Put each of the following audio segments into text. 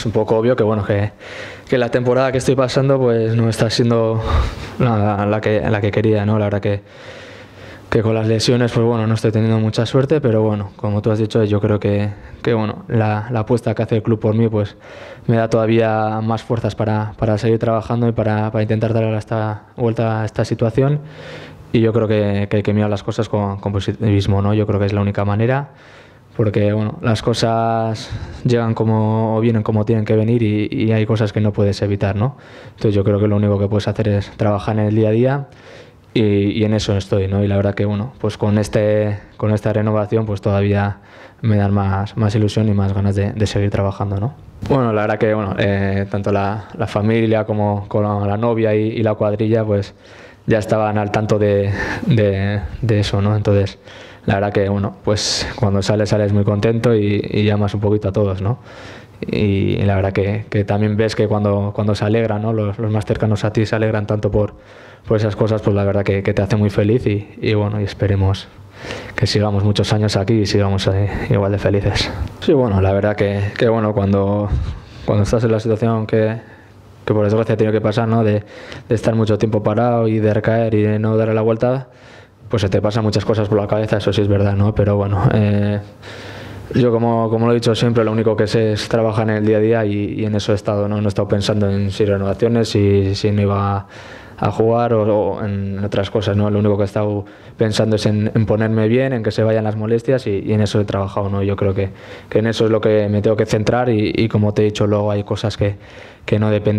un poco obvio que bueno que la temporada que estoy pasando pues no está siendo la que quería, ¿no? La verdad que con las lesiones pues bueno no estoy teniendo mucha suerte, pero bueno, como tú has dicho, yo creo que bueno, la apuesta que hace el club por mí pues me da todavía más fuerzas para seguir trabajando y para intentar darle vuelta a esta situación. Y yo creo que hay que mirar las cosas con positivismo, ¿no? Yo creo que es la única manera, porque bueno, las cosas llegan o vienen como tienen que venir y hay cosas que no puedes evitar, ¿no? Entonces yo creo que lo único que puedes hacer es trabajar en el día a día y en eso estoy, ¿no? Y la verdad que bueno, pues con esta renovación pues todavía me dan más ilusión y más ganas de seguir trabajando, ¿no? Bueno, la verdad que bueno, tanto la familia como con la novia y la cuadrilla pues ya estaban al tanto de eso, ¿no? Entonces, la verdad que bueno, pues cuando sales muy contento y llamas un poquito a todos, ¿no? Y la verdad que también ves que cuando se alegran, ¿no? Los más cercanos a ti se alegran tanto por esas cosas, pues la verdad que te hace muy feliz y bueno, y esperemos que sigamos muchos años aquí y sigamos igual de felices. Sí, bueno, la verdad que bueno, cuando estás en la situación que por desgracia ha tenido que pasar, ¿no? De estar mucho tiempo parado y de recaer y de no darle la vuelta, pues se te pasan muchas cosas por la cabeza, eso sí es verdad, ¿no? Pero bueno, yo como lo he dicho siempre, lo único que sé es trabajar en el día a día y en eso he estado, ¿no? No he estado pensando en si renovaciones, si no iba a jugar o en otras cosas, ¿no? Lo único que he estado pensando es en ponerme bien, en que se vayan las molestias y en eso he trabajado, ¿no? Yo creo que en eso es lo que me tengo que centrar y como te he dicho, luego hay cosas que no depende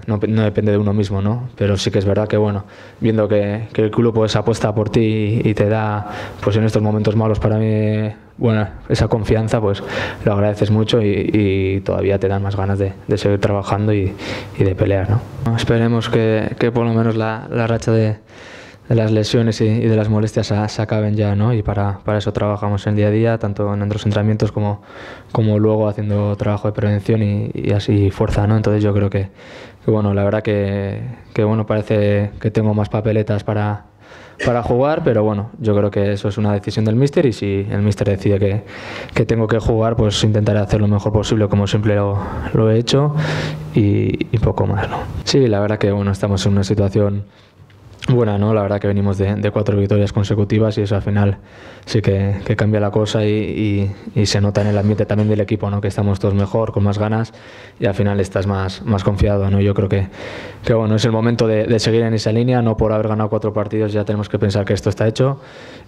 de uno mismo, ¿no? Pero sí que es verdad que bueno, viendo que el club pues apuesta por ti y te da pues en estos momentos malos para mí, bueno, esa confianza, pues lo agradeces mucho y todavía te dan más ganas de seguir trabajando y de pelear, ¿no? Esperemos que por lo menos la racha de las lesiones y de las molestias se acaben ya, ¿no? Y para eso trabajamos en el día a día, tanto en nuestros entrenamientos como luego haciendo trabajo de prevención y así fuerza, ¿no? Entonces yo creo que bueno, la verdad que bueno, parece que tengo más papeletas para jugar, pero bueno, yo creo que eso es una decisión del míster y si el míster decide que tengo que jugar, pues intentaré hacer lo mejor posible como siempre lo he hecho y poco más, ¿no? Sí, la verdad que bueno, estamos en una situación buena, ¿no? La verdad que venimos de 4 victorias consecutivas y eso al final sí que cambia la cosa y se nota en el ambiente también del equipo, ¿no? Que estamos todos mejor, con más ganas y al final estás más confiado, ¿no? Yo creo que bueno, es el momento de seguir en esa línea, no por haber ganado 4 partidos ya tenemos que pensar que esto está hecho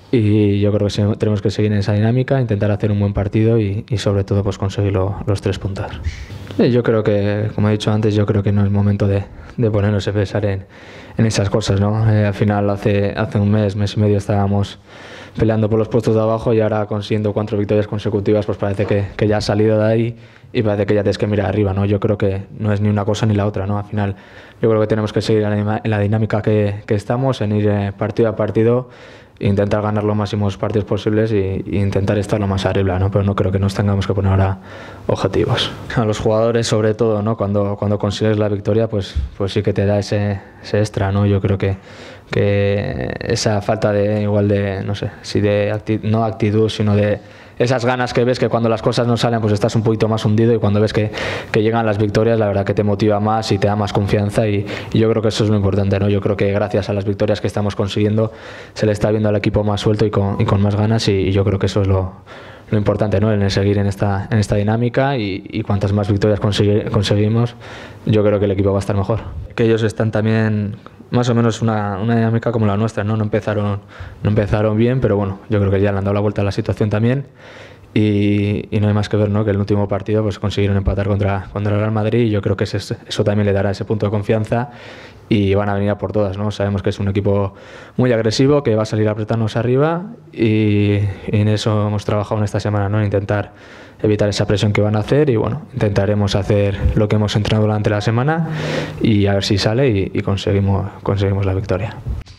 y yo creo que tenemos que seguir en esa dinámica, intentar hacer un buen partido y sobre todo pues conseguir los 3 puntos. Yo creo que, como he dicho antes, yo creo que no es momento de ponernos a pensar en esas cosas, ¿no? Al final hace un mes y medio estábamos peleando por los puestos de abajo y ahora consiguiendo 4 victorias consecutivas, pues parece que ya has salido de ahí y parece que ya tienes que mirar arriba, ¿no? Yo creo que no es ni una cosa ni la otra, ¿no? Al final yo creo que tenemos que seguir en la dinámica que estamos, en ir partido a partido, intentar ganar los máximos partidos posibles e intentar estar lo más arriba, ¿no? Pero no creo que nos tengamos que poner ahora objetivos. A los jugadores sobre todo, ¿no? Cuando consigues la victoria pues sí que te da ese extra, ¿no? Yo creo que esa falta de igual de, no sé, si no actitud, sino de esas ganas que ves que cuando las cosas no salen pues estás un poquito más hundido y cuando ves que llegan las victorias la verdad que te motiva más y te da más confianza y yo creo que eso es lo importante, ¿no? Yo creo que gracias a las victorias que estamos consiguiendo se le está viendo al equipo más suelto y con más ganas y yo creo que eso es lo importante, ¿no? En seguir en esta dinámica y cuantas más victorias conseguimos yo creo que el equipo va a estar mejor. Que ellos están también más o menos una dinámica como la nuestra, ¿no? No empezaron bien, pero bueno, yo creo que ya le han dado la vuelta a la situación también y no hay más que ver, ¿no? Que el último partido pues consiguieron empatar contra el Real Madrid y yo creo que eso también le dará ese punto de confianza y van a venir a por todas, ¿no? Sabemos que es un equipo muy agresivo, que va a salir a apretarnos arriba y en eso hemos trabajado en esta semana, ¿no? En intentar evitar esa presión que van a hacer y bueno, intentaremos hacer lo que hemos entrenado durante la semana y a ver si sale y conseguimos la victoria.